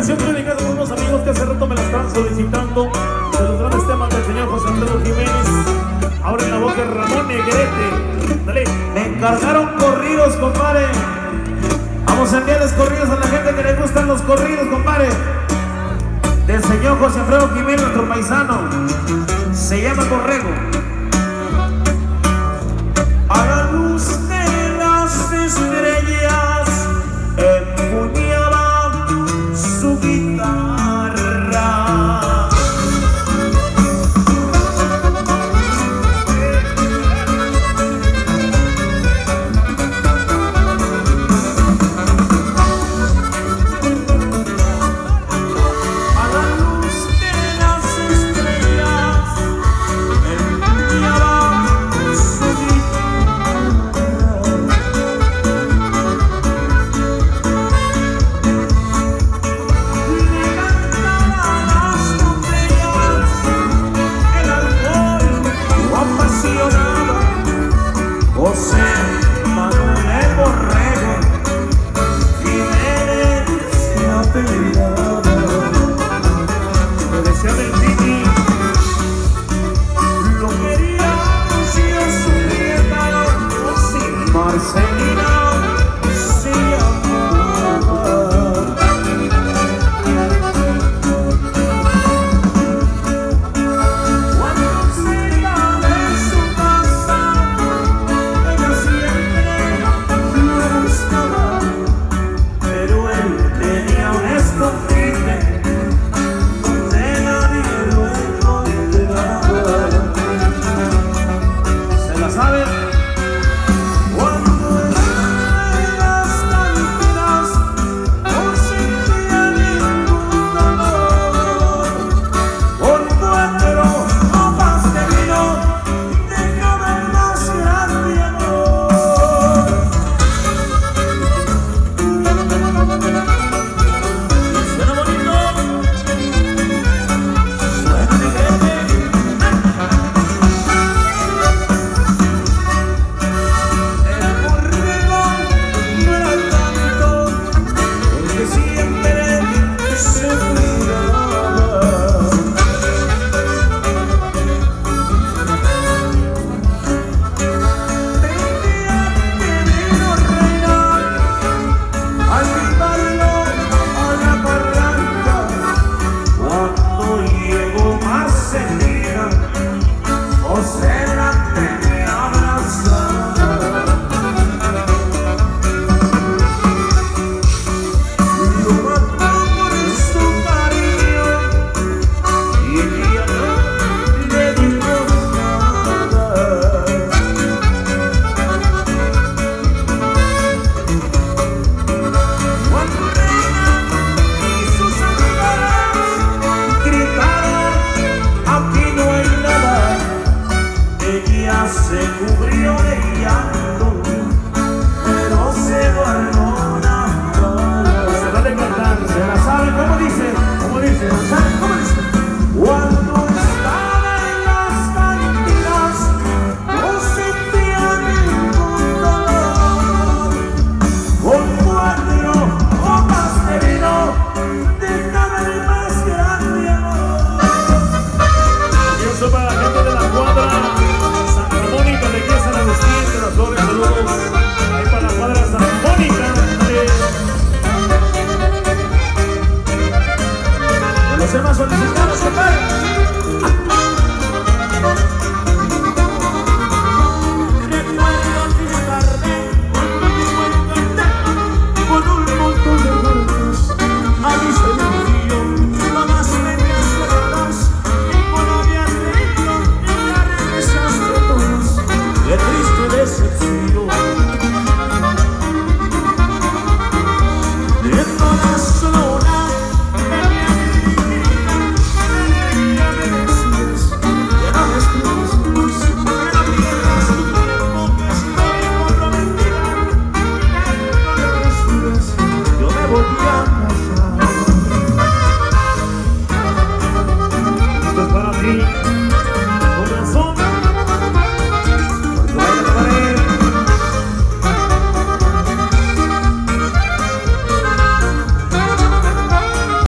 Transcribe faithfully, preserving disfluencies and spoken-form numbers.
canción que dedicada a unos amigos que hace rato me la están solicitando, de los grandes temas del señor José Alfredo Jiménez. Ahora en la voz de Ramón Negrete. Dale. Me encargaron corridos, compadre. Vamos a enviarles corridos a la gente que le gustan los corridos, compadre. Del señor José Alfredo Jiménez, nuestro paisano. Se llama Corrego.